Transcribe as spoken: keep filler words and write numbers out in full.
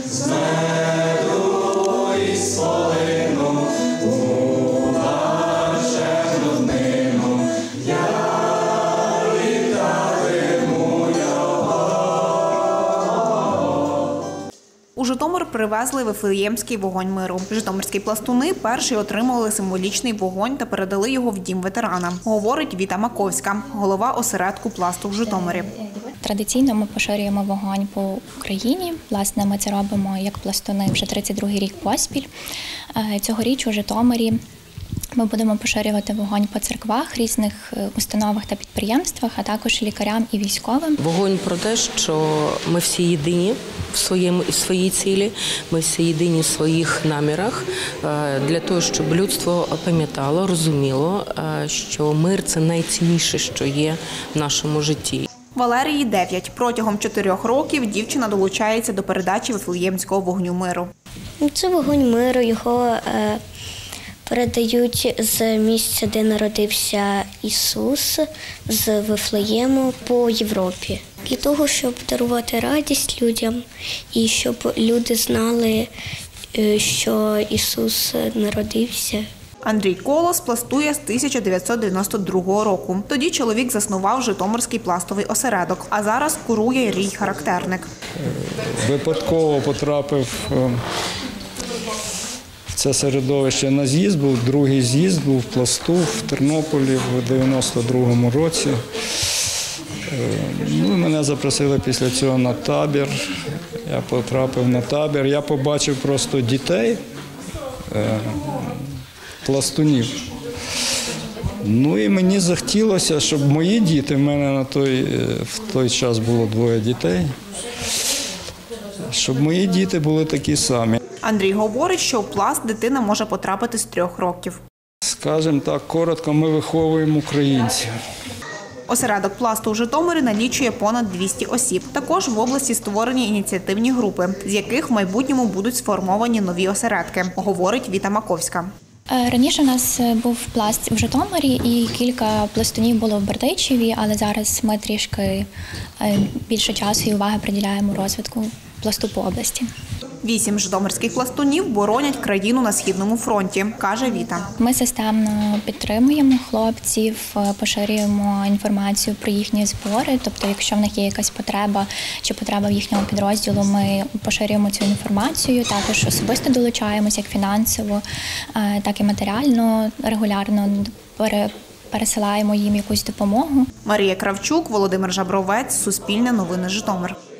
У Житомир привезли Вифлеємський вогонь миру. Житомирські пластуни перші отримали символічний вогонь та передали його в дім ветерана, говорить Віта Маковська, голова осередку пласту в Житомирі. Традиційно ми поширюємо вогонь по Україні. Власне, ми це робимо як пластуни вже тридцять другий рік поспіль. Цьогоріч у Житомирі ми будемо поширювати вогонь по церквах, різних установах та підприємствах, а також лікарям і військовим. Вогонь про те, що ми всі єдині в своєму в своїй цілі, ми всі єдині в своїх намірах для того, щоб людство пам'ятало, розуміло, що мир – це найцінніше, що є в нашому житті. Валерії дев'ять. Протягом чотирьох років дівчина долучається до передачі Вифлеємського вогню миру. Це вогонь миру, його передають з місця, де народився Ісус, з Вифлеєму по Європі. Для того, щоб дарувати радість людям і щоб люди знали, що Ісус народився. Андрій Колос пластує з тисяча дев'ятсот дев'яносто другого року. Тоді чоловік заснував Житомирський пластовий осередок, а зараз курує рій-характерник. Випадково потрапив в це середовище на з'їзд, був другий з'їзд, був пласту в Тернополі в дев'яносто другому році. Ну, мене запросили після цього на табір. Я потрапив на табір. Я побачив просто дітей, пластунів. Ну і мені захотілося, щоб мої діти, в мене на той, в той час було двоє дітей, щоб мої діти були такі самі. Андрій говорить, що у пласт дитина може потрапити з трьох років. Скажімо так, коротко, ми виховуємо українців. Осередок пласту у Житомирі налічує понад двісті осіб. Також в області створені ініціативні групи, з яких в майбутньому будуть сформовані нові осередки, говорить Віта Маковська. Раніше у нас був пласт в Житомирі і кілька пластунів було в Бердичеві, але зараз ми трішки більше часу і уваги приділяємо розвитку пласту по області. Вісім житомирських пластунів боронять країну на Східному фронті, каже Віта. Ми системно підтримуємо хлопців, поширюємо інформацію про їхні збори. Тобто, якщо в них є якась потреба чи потреба в їхньому підрозділу, ми поширюємо цю інформацію. Також особисто долучаємося як фінансово, так і матеріально, регулярно пересилаємо їм якусь допомогу. Марія Кравчук, Володимир Жабровець, Суспільне новини, Житомир.